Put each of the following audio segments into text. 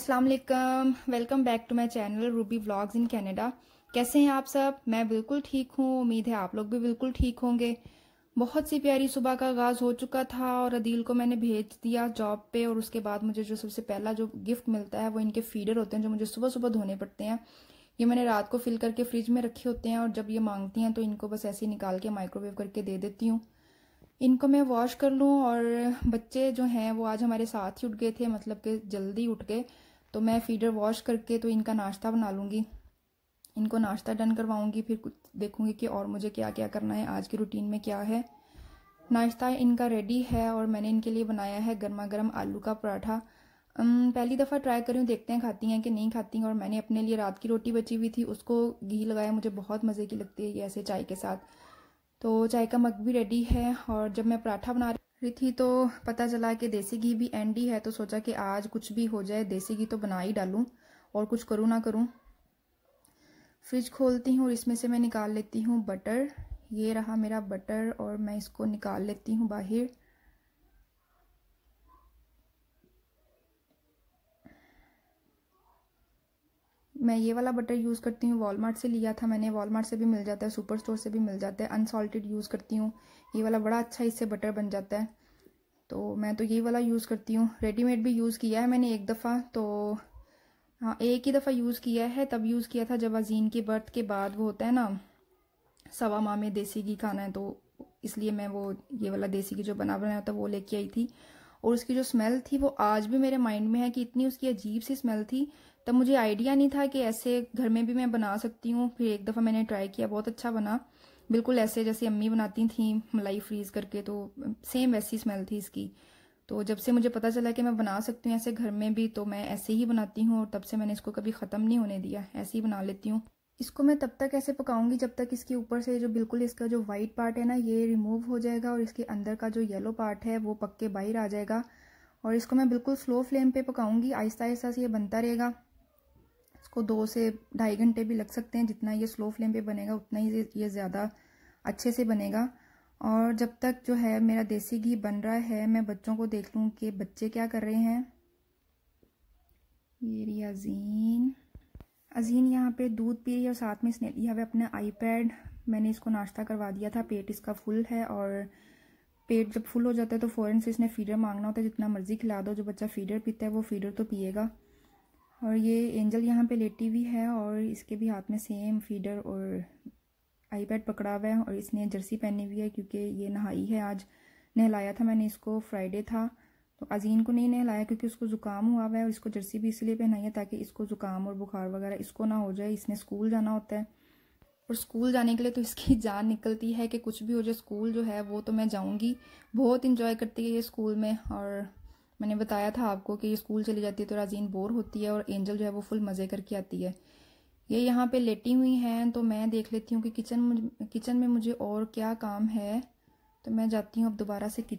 अस्सलाम वालेकुम, welcome back to my channel Ruby vlogs in Canada. कैसे हैं आप सब? मैं बिल्कुल ठीक हूँ। उम्मीद है आप लोग भी बिल्कुल ठीक होंगे। बहुत सी प्यारी सुबह का आगाज़ हो चुका था और अदील को मैंने भेज दिया जॉब पे। और उसके बाद मुझे जो सबसे पहला जो गिफ्ट मिलता है वो इनके फीडर होते हैं जो मुझे सुबह सुबह धोने पड़ते हैं। ये मैंने रात को फिल करके फ्रिज में रखे होते हैं और जब ये मांगती हैं तो इनको बस ऐसे ही निकाल के माइक्रोवेव करके दे देती हूँ। इनको मैं वॉश कर लूँ। और बच्चे जो हैं वो आज हमारे साथ ही उठ गए थे, मतलब कि जल्दी उठ गए। तो मैं फीडर वॉश करके तो इनका नाश्ता बना लूँगी, इनको नाश्ता डन करवाऊँगी। फिर कुछ देखूँगी कि और मुझे क्या क्या करना है, आज की रूटीन में क्या है। नाश्ता इनका रेडी है और मैंने इनके लिए बनाया है गर्मा गर्म आलू का पराठा। पहली दफ़ा ट्राई करूँ, देखते हैं खाती हैं कि नहीं खाती हैं। और मैंने अपने लिए रात की रोटी बची हुई थी, उसको घी लगाया, मुझे बहुत मज़े की लगती है ये ऐसे चाय के साथ। तो चाय का मग भी रेडी है। और जब मैं पराठा बना रही थी तो पता चला कि देसी घी भी एंडी है, तो सोचा कि आज कुछ भी हो जाए देसी घी तो बना ही डालूं और कुछ करूँ ना करूँ। फ्रिज खोलती हूँ और इसमें से मैं निकाल लेती हूँ बटर। ये रहा मेरा बटर और मैं इसको निकाल लेती हूँ बाहर। मैं ये वाला बटर यूज़ करती हूँ, वॉलमार्ट से लिया था मैंने। वॉलमार्ट से भी मिल जाता है, सुपर स्टोर से भी मिल जाता है। अनसॉल्टेड यूज़ करती हूँ, ये वाला बड़ा अच्छा इससे बटर बन जाता है। तो मैं तो ये वाला यूज़ करती हूँ। रेडीमेड भी यूज़ किया है मैंने एक दफ़ा, तो हाँ एक ही दफ़ा यूज़ किया है। तब यूज़ किया था जब अजीन के बर्थ के बाद वो होता है ना, सवा माह में देसी घी खाना है, तो इसलिए मैं वो ये वाला देसी घी जो बना होता वो लेके आई थी। और उसकी जो स्मेल थी वो आज भी मेरे माइंड में है कि इतनी उसकी अजीब सी स्मेल थी। तब मुझे आइडिया नहीं था कि ऐसे घर में भी मैं बना सकती हूँ। फिर एक दफ़ा मैंने ट्राई किया, बहुत अच्छा बना, बिल्कुल ऐसे जैसे अम्मी बनाती थी मलाई फ्रीज़ करके, तो सेम वैसी स्मेल थी इसकी। तो जब से मुझे पता चला कि मैं बना सकती हूँ ऐसे घर में भी, तो मैं ऐसे ही बनाती हूँ। और तब से मैंने इसको कभी ख़त्म नहीं होने दिया, ऐसे ही बना लेती हूँ। इसको मैं तब तक ऐसे पकाऊंगी जब तक इसके ऊपर से जो बिल्कुल इसका जो वाइट पार्ट है ना ये रिमूव हो जाएगा और इसके अंदर का जो येलो पार्ट है वो पक के बाहर आ जाएगा। और इसको मैं बिल्कुल स्लो फ्लेम पे पकाऊंगी, आहिस्ता आहिस्ता से ये बनता रहेगा। इसको 2 से ढाई घंटे भी लग सकते हैं। जितना ये स्लो फ्लेम पे बनेगा उतना ही ये ज़्यादा अच्छे से बनेगा। और जब तक जो है मेरा देसी घी बन रहा है, मैं बच्चों को देख लूँ कि बच्चे क्या कर रहे हैं। ये रही अजीन। अजीन यहाँ पे दूध पी रही है और साथ में इसने लिया हुआ अपना आईपैड। मैंने इसको नाश्ता करवा दिया था, पेट इसका फुल है। और पेट जब फुल हो जाता है तो फ़ौरन से इसने फीडर मांगना होता है, जितना मर्जी खिला दो। जो बच्चा फीडर पीता है वो फीडर तो पिएगा। और ये एंजल यहाँ पे लेटी हुई है और इसके भी हाथ में सेम फीडर और आईपैड पकड़ा हुआ है। और इसने जर्सी पहनी हुई है क्योंकि ये नहाई है आज। नहलाया था मैंने इसको, फ्राइडे था। तो अजीन को नहीं नहलाया क्योंकि उसको ज़ुकाम हुआ हुआ है। और इसको जर्सी भी इसलिए पहनाई है ताकि इसको ज़ुकाम और बुखार वगैरह इसको ना हो जाए। इसने स्कूल जाना होता है और स्कूल जाने के लिए तो इसकी जान निकलती है कि कुछ भी हो जाए, स्कूल जो है वो तो मैं जाऊँगी। बहुत इंजॉय करती है ये स्कूल में। और मैंने बताया था आपको कि ये स्कूल चली जाती है तो राजीन बोर होती है और एंजल जो है वो फुल मज़े करके आती है। ये यहाँ पे लेटी हुई हैं तो मैं देख लेती हूँ कि किचन में मुझे और क्या काम है। तो मैं जाती हूँ अब दोबारा से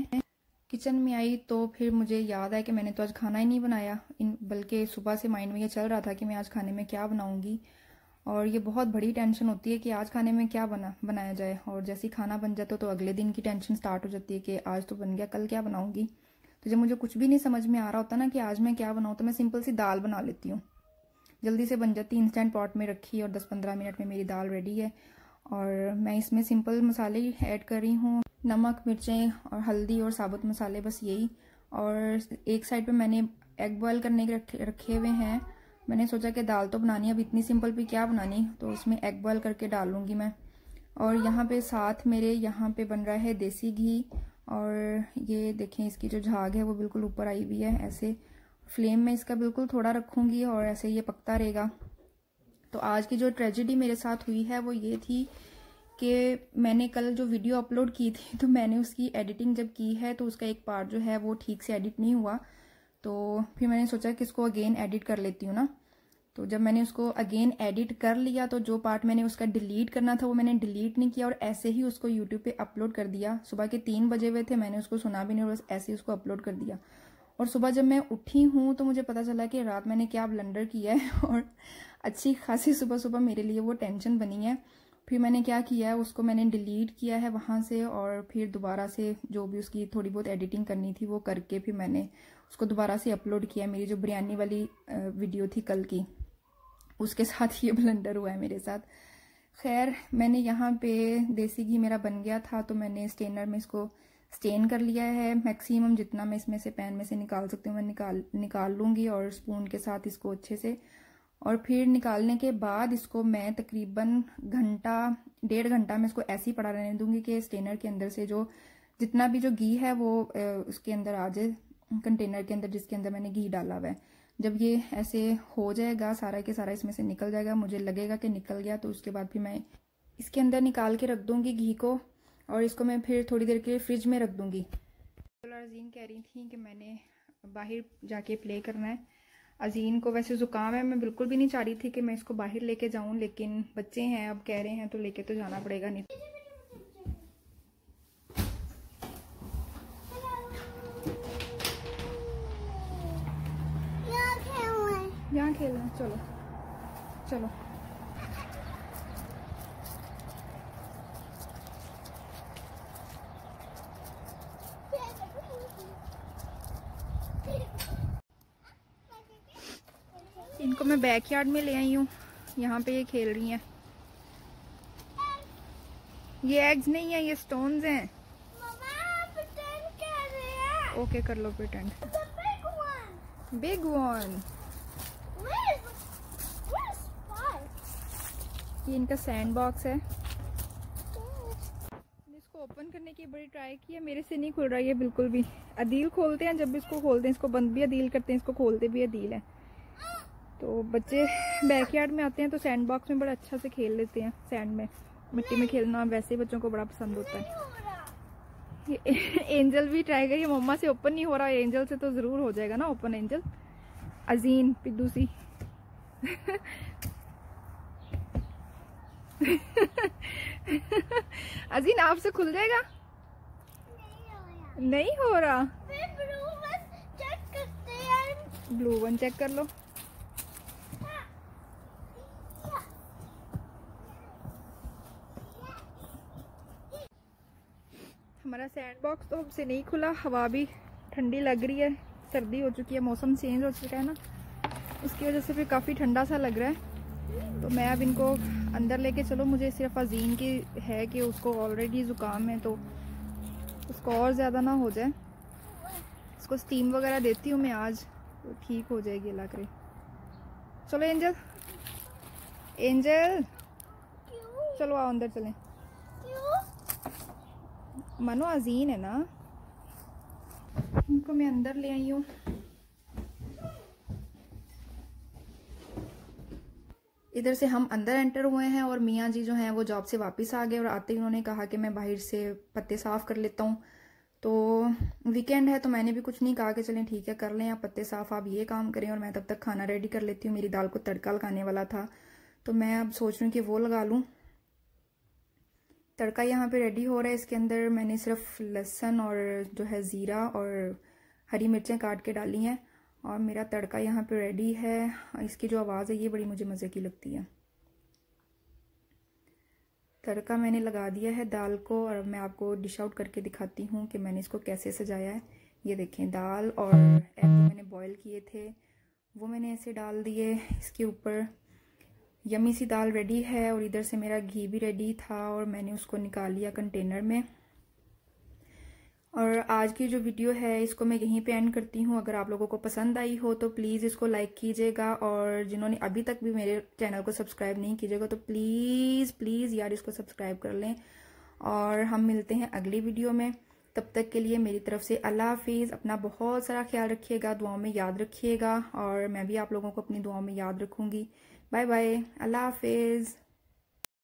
किचन में आई तो फिर मुझे याद आया कि मैंने तो आज खाना ही नहीं बनाया। बल्कि सुबह से माइंड में ये चल रहा था कि मैं आज खाने में क्या बनाऊँगी। और ये बहुत बड़ी टेंशन होती है कि आज खाने में क्या बनाया जाए। और जैसे ही खाना बन जाता तो अगले दिन की टेंशन स्टार्ट हो जाती है कि आज तो बन गया, कल क्या बनाऊँगी। तो जब मुझे कुछ भी नहीं समझ में आ रहा होता ना कि आज मैं क्या बनाऊँ, तो मैं सिंपल सी दाल बना लेती हूँ, जल्दी से बन जाती है। इंस्टेंट पॉट में रखी और 10-15 मिनट में मेरी दाल रेडी है। और मैं इसमें सिंपल मसाले ही ऐड कर रही हूँ, नमक, मिर्चें और हल्दी और साबुत मसाले, बस यही। और एक साइड पे मैंने एग बॉयल करने के रखे हुए हैं। मैंने सोचा कि दाल तो बनानी है, अब इतनी सिंपल भी क्या बनानी, तो उसमें एग बॉयल करके डाल लूँगी मैं। और यहाँ पे साथ मेरे यहाँ पे बन रहा है देसी घी। और ये देखें इसकी जो झाग है वो बिल्कुल ऊपर आई हुई है। ऐसे फ्लेम में इसका बिल्कुल थोड़ा रखूँगी और ऐसे ये पकता रहेगा। तो आज की जो ट्रेजेडी मेरे साथ हुई है वो ये थी कि मैंने कल जो वीडियो अपलोड की थी तो मैंने उसकी एडिटिंग जब की है तो उसका एक पार्ट जो है वो ठीक से एडिट नहीं हुआ। तो फिर मैंने सोचा कि इसको अगेन एडिट कर लेती हूँ ना। तो जब मैंने उसको अगेन एडिट कर लिया तो जो पार्ट मैंने उसका डिलीट करना था वो मैंने डिलीट नहीं किया और ऐसे ही उसको यूट्यूब पे अपलोड कर दिया। सुबह के 3 बजे हुए थे, मैंने उसको सुना भी नहीं और बस ऐसे ही उसको अपलोड कर दिया। और सुबह जब मैं उठी हूँ तो मुझे पता चला कि रात मैंने क्या ब्लंडर किया है और अच्छी खासी सुबह सुबह मेरे लिए वो टेंशन बनी है। फिर मैंने क्या किया है, उसको मैंने डिलीट किया है वहाँ से और फिर दोबारा से जो भी उसकी थोड़ी बहुत एडिटिंग करनी थी वो करके फिर मैंने उसको दोबारा से अपलोड किया। मेरी जो बिरयानी वाली वीडियो थी कल की, उसके साथ ये ब्लेंडर हुआ है मेरे साथ। खैर, मैंने यहाँ पे देसी घी मेरा बन गया था, तो मैंने स्टेनर में इसको स्टेन कर लिया है। मैक्सिमम जितना मैं इसमें से पैन में से निकाल सकती हूँ मैं निकाल लूँगी, और स्पून के साथ इसको अच्छे से, और फिर निकालने के बाद इसको मैं तकरीबन डेढ़ घंटा मैं इसको ऐसे ही पड़ा रहने दूंगी कि स्टेनर के अंदर से जो जितना भी जो घी है वो उसके अंदर आ जाए, कंटेनर के अंदर जिसके अंदर मैंने घी डाला हुआ है। जब ये ऐसे हो जाएगा, सारा के सारा इसमें से निकल जाएगा, मुझे लगेगा कि निकल गया, तो उसके बाद फिर मैं इसके अंदर निकाल के रख दूंगी घी को, और इसको मैं फिर थोड़ी देर के लिए फ्रिज में रख दूंगी। तो अजीन कह रही थी कि मैंने बाहर जाके प्ले करना है। अजीन को वैसे ज़ुकाम है, मैं बिल्कुल भी नहीं चाह रही थी कि मैं इसको बाहर लेके जाऊं, लेकिन बच्चे हैं, अब कह रहे हैं तो लेके तो जाना पड़ेगा। नहीं यहाँ खेलना, चलो चलो। इनको मैं बैकयार्ड में ले आई हूँ, यहाँ पे ये खेल रही हैं। ये एग्स नहीं है, ये स्टोन्स हैं। ओके, कर लो प्रिटेंड। Big one. ये इनका सैंड बॉक्स है। इसको ओपन करने की बड़ी ट्राई की है, मेरे से नहीं खुल रहा ये बिल्कुल भी। अदील खोलते हैं, जब भी इसको खोलते हैं, इसको बंद भी अदील करते हैं, इसको खोलते भी अदील है। तो बच्चे बैकयार्ड में आते हैं तो सैंड बॉक्स में बड़ा अच्छा से खेल लेते हैं। सैंड में, मिट्टी में खेलना वैसे बच्चों को बड़ा पसंद होता है। ये एंजल भी ट्राई करिए, मम्मा से ओपन नहीं हो रहा, एंजल से तो जरूर हो जाएगा ना ओपन। एंजल, अजीन, पिद्दू सी। अजीन, आपसे खुल जाएगा? नहीं हो रहा। ब्लू वन चेक कर लो। हमारा सैंड बॉक्स तो हमसे नहीं खुला, हवा भी ठंडी लग रही है, सर्दी हो चुकी है, मौसम चेंज हो चुका है ना, उसकी वजह से फिर काफ़ी ठंडा सा लग रहा है। तो मैं अब इनको अंदर लेके चलो, मुझे सिर्फ अजीम की है कि उसको ऑलरेडी ज़ुकाम है, तो उसको और ज़्यादा ना हो जाए। इसको स्टीम वगैरह देती हूँ मैं आज, तो ठीक हो जाएगी अल्लाह करे। चलो एंजल, एंजल चलो आओ अंदर चलें। मानो अजीन है ना, इनको मैं अंदर ले आई हूँ। इधर से हम अंदर एंटर हुए हैं, और मियाँ जी जो हैं वो जॉब से वापस आ गए, और आते ही उन्होंने कहा कि मैं बाहर से पत्ते साफ़ कर लेता हूँ। तो वीकेंड है, तो मैंने भी कुछ नहीं कहा कि चलें ठीक है कर लें, आप पत्ते साफ़ आप ये काम करें और मैं तब तक खाना रेडी कर लेती हूँ। मेरी दाल को तड़का लगाने वाला था, तो मैं अब सोच रही हूँ कि वो लगा लूँ। तड़का यहाँ पे रेडी हो रहा है। इसके अंदर मैंने सिर्फ लहसुन और जो है ज़ीरा और हरी मिर्चें काट के डाली हैं, और मेरा तड़का यहाँ पे रेडी है। इसकी जो आवाज़ है ये बड़ी मुझे मज़े की लगती है। तड़का मैंने लगा दिया है दाल को, और मैं आपको डिश आउट करके दिखाती हूँ कि मैंने इसको कैसे सजाया है। ये देखें, दाल और एग जो मैंने बॉईल किए थे वो मैंने ऐसे डाल दिए इसके ऊपर। यमी सी दाल रेडी है, और इधर से मेरा घी भी रेडी था, और मैंने उसको निकाल लिया कंटेनर में। और आज की जो वीडियो है इसको मैं यहीं पे एंड करती हूँ। अगर आप लोगों को पसंद आई हो तो प्लीज़ इसको लाइक कीजिएगा, और जिन्होंने अभी तक भी मेरे चैनल को सब्सक्राइब नहीं कीजिएगा तो प्लीज़ प्लीज़ यार इसको सब्सक्राइब कर लें। और हम मिलते हैं अगली वीडियो में, तब तक के लिए मेरी तरफ से अल्लाह हाफिज़। अपना बहुत सारा ख्याल रखिएगा, दुआओं में याद रखिएगा, और मैं भी आप लोगों को अपनी दुआओं में याद रखूँगी। बाय बाय, अल्लाह हाफिज़।